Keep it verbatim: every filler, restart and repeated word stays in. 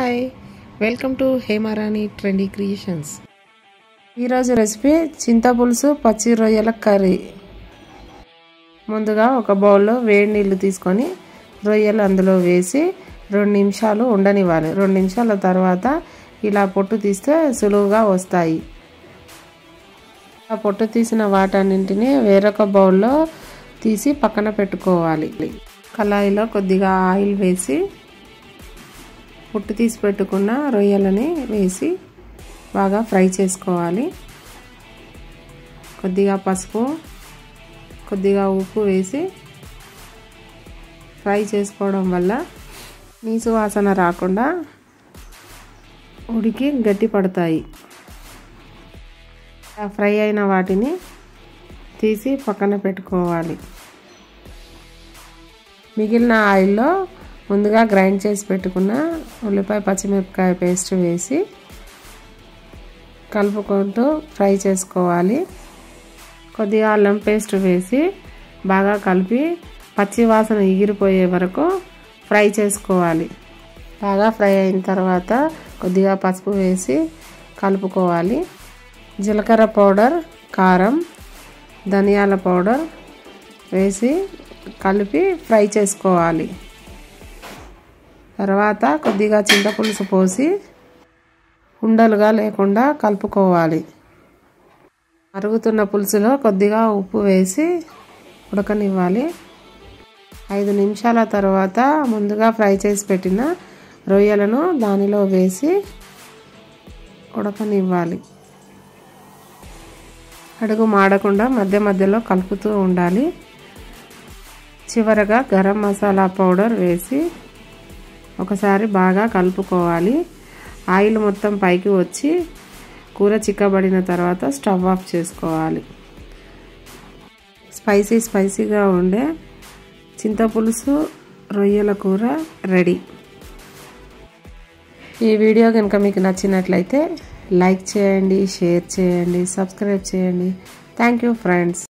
Hi welcome to Hemarani trendy creations. ఈరోజు recipe చింతపులుసు పచ్చి రొయ్యల కర్రీ. ముందుగా ఒక బౌల్లో వేడి నీళ్ళు తీసుకొని రొయ్యలు అందులో వేసి రెండు నిమిషాలు ఉండనివ్వాలి. రెండు నిమిషాల తర్వాత ఇలా పొట్టు తీస్తే సులువుగా వస్తాయి. ఆ పొట్టు తీసిన వాటన్నింటినీ వేరొక బౌల్లో తీసి పక్కన పెట్టుకోవాలి. కళాయిలో కొద్దిగా ఆయిల్ వేసి పొట్టు తీసి పెట్టుకున్న రొయ్యలని వేసి బాగా ఫ్రై చేసుకోవాలి. కొద్దిగా పసుపు కొద్దిగా ఉప్పు వేసి ఫ్రై చేసుకోవడం వల్ల నీసు వాసన రాకుండా ఉడికి గట్టి పడతాయి. ఫ్రై అయిన వాటిని తీసి పక్కన పెట్టుకోవాలి. మిగిలిన ఆయిల్లో ముందుగా గ్రైండ్ చేసి పెట్టుకున్న ఉల్లిపాయ పచ్చిమిరపకాయ పేస్ట్ వేసి కలుపుకుంటూ ఫ్రై చేసుకోవాలి. కొద్దిగా అల్లం పేస్ట్ వేసి బాగా కలిపి పచ్చి వాసన ఎగిరిపోయే వరకు ఫ్రై చేసుకోవాలి. బాగా ఫ్రై అయిన తర్వాత కొద్దిగా పసుపు వేసి కలుపుకోవాలి. జీలకర్ర పౌడర్, కారం, ధనియాల పౌడర్ వేసి కలిపి ఫ్రై చేసుకోవాలి. తర్వాత కొద్దిగా చింతపులుసు పోసి ఉండలుగా లేకుండా కలుపుకోవాలి. మరుగుతున్న పులుసులో కొద్దిగా ఉప్పు వేసి ఉడకనివ్వాలి. ఐదు నిమిషాల తర్వాత ముందుగా ఫ్రై చేసి పెట్టిన రొయ్యలను దానిలో వేసి ఉడకనివ్వాలి. అడుగు మాడకుండా మధ్య మధ్యలో కలుపుతూ ఉండాలి. చివరగా గరం మసాలా పౌడర్ వేసి ఒకసారి బాగా కలుపుకోవాలి. ఆయిల్ మొత్తం పైకి వచ్చి కూర చిక్కబడిన తర్వాత స్టవ్ ఆఫ్ చేసుకోవాలి. స్పైసీ స్పైసీగా ఉండే చింతపులుసు రొయ్యల కూర రెడీ. ఈ వీడియో కనుక మీకు నచ్చినట్లయితే లైక్ చేయండి, షేర్ చేయండి, సబ్స్క్రైబ్ చేయండి. Thank you friends.